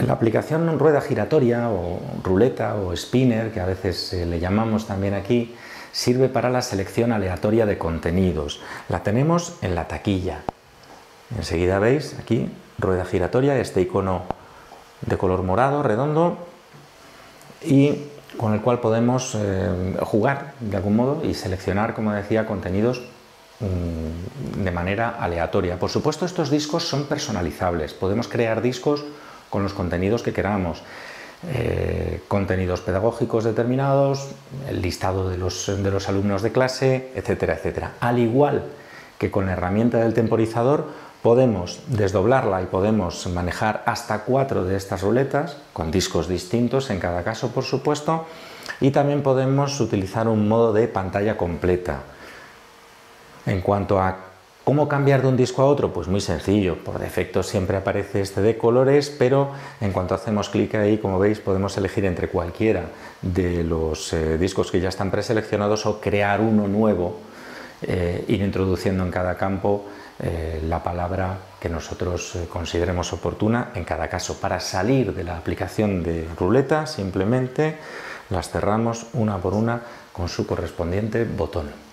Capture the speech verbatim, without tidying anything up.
La aplicación rueda giratoria o ruleta o spinner, que a veces eh, le llamamos también aquí, sirve para la selección aleatoria de contenidos. La tenemos en la taquilla. Enseguida veis aquí, rueda giratoria, este icono de color morado, redondo, y con el cual podemos eh, jugar de algún modo y seleccionar, como decía, contenidos mmm, de manera aleatoria. Por supuesto, estos discos son personalizables. Podemos crear discos con los contenidos que queramos. Eh, contenidos pedagógicos determinados, el listado de los, de los alumnos de clase, etcétera, etcétera. Al igual que con la herramienta del temporizador, podemos desdoblarla y podemos manejar hasta cuatro de estas ruletas, con discos distintos en cada caso, por supuesto, y también podemos utilizar un modo de pantalla completa. En cuanto a ¿cómo cambiar de un disco a otro? Pues muy sencillo, por defecto siempre aparece este de colores, pero en cuanto hacemos clic ahí, como veis, podemos elegir entre cualquiera de los eh, discos que ya están preseleccionados o crear uno nuevo, eh, ir introduciendo en cada campo eh, la palabra que nosotros eh, consideremos oportuna en cada caso. Para salir de la aplicación de ruleta, simplemente las cerramos una por una con su correspondiente botón.